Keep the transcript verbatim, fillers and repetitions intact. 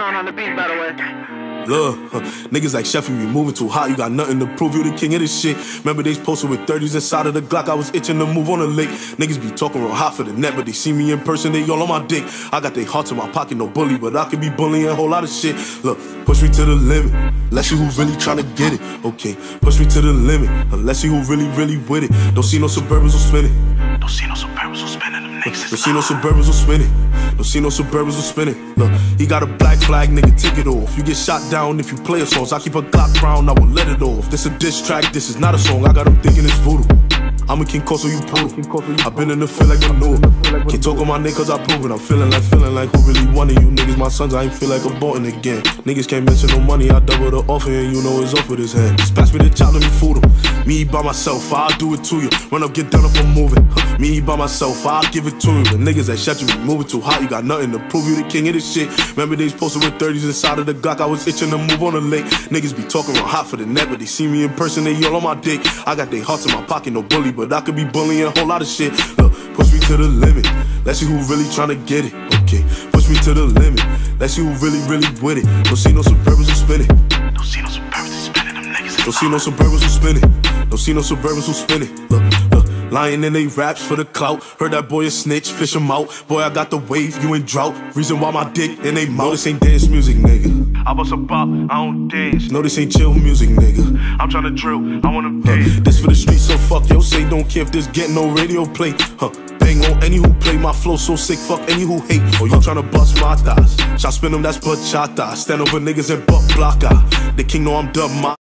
Sean on the beat, by the way. Look, huh, niggas like Chef, you moving too hot, you got nothing to prove, you the king of this shit. Remember they posted with thirties inside of the Glock, I was itching to move on the lake. Niggas be talking real hot for the net, but they see me in person, they all on my dick. I got they hearts in my pocket, no bully, but I could be bullying a whole lot of shit. Look, push me to the limit, let's see who really tryna get it. Okay, push me to the limit, let's see who really, really with it. Don't see no Suburbans who spinning. Don't see no Suburbans who spinning them niggas. Don't see no Suburbans who spinning. Don't see no Suburbans who spinning. Look, he got a black flag, nigga, take it off. You get shot down if you play a song. I keep a Glock round, I won't let it off. This a diss track, this is not a song. I got him thinking it's voodoo. I'm a King Koso, you poodle. I've been in the field like I know it. Can't talk on my niggas, cause I prove it. I'm feeling like, feeling like who really wanted you niggas. My sons, I ain't feel like aborting again. Niggas can't mention no money, I double the offer and you know it's off with his hand. Just pass me the child, let me fool him. Me by myself, I'll do it to you. Run up, get down up, I'm moving. Huh. Me by myself, I'll give it to you. The niggas that shut you, be moving too hot. You got nothing to prove, you the king of this shit. Remember they posted with thirties inside of the Glock, I was itching to move on the lake. Niggas be talking real hot for the net, but they see me in person, they all on my dick. I got they hearts in my pocket, no bully, but I could be bullying a whole lot of shit. Look, push me to the limit, let's see who really tryna get it. Okay, push me to the limit, let's see who really, really with it. Don't see no Suburbans who spinning. Don't see no Suburbans who spinning them niggas. Don't see no Suburbans who spinning. Don't see no Suburbans who spinning. Look, look, lying in they raps for the clout. Heard that boy a snitch, fish him out. Boy, I got the wave, you in drought. Reason why my dick in they mouth. No, this ain't dance music, nigga. I bust a bop, I don't dance. No, this ain't chill music, nigga. I'm tryna drill, I wanna dance. Huh. This for the streets, so fuck yo, say don't care if this get no radio play. Huh. Bang on any who play my flow so sick, fuck any who hate. Oh, you tryna bust my thighs. Shot spin them, that's bachata. Stand over niggas and butt blocker. The king know I'm dub my